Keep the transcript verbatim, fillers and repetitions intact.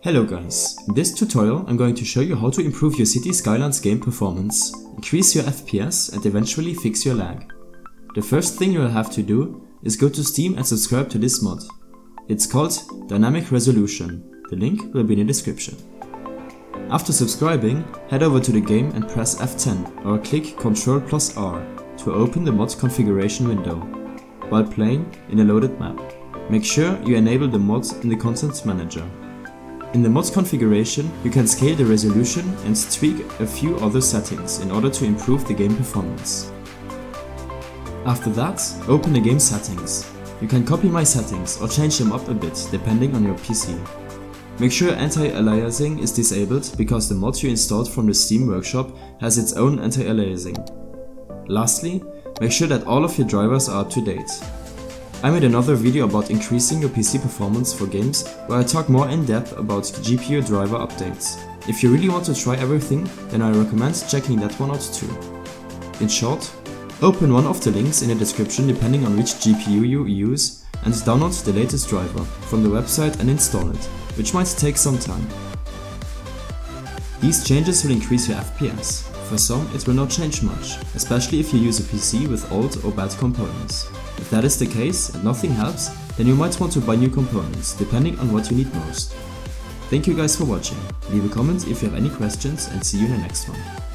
Hello guys, in this tutorial I'm going to show you how to improve your Cities Skylines game performance, increase your F P S and eventually fix your lag. The first thing you will have to do is go to Steam and subscribe to this mod. It's called Dynamic Resolution, the link will be in the description. After subscribing, head over to the game and press F ten or click Control plus R to open the mod configuration window, while playing in a loaded map. Make sure you enable the mod in the Content Manager. In the mod configuration, you can scale the resolution and tweak a few other settings in order to improve the game performance. After that, open the game settings. You can copy my settings or change them up a bit depending on your P C. Make sure anti-aliasing is disabled because the mod you installed from the Steam Workshop has its own anti-aliasing. Lastly, make sure that all of your drivers are up to date. I made another video about increasing your P C performance for games where I talk more in depth about G P U driver updates. If you really want to try everything, then I recommend checking that one out too. In short, open one of the links in the description depending on which G P U you use and download the latest driver from the website and install it, which might take some time. These changes will increase your F P S. For some, it will not change much, especially if you use a P C with old or bad components. If that is the case and nothing helps, then you might want to buy new components, depending on what you need most. Thank you guys for watching, leave a comment if you have any questions and see you in the next one.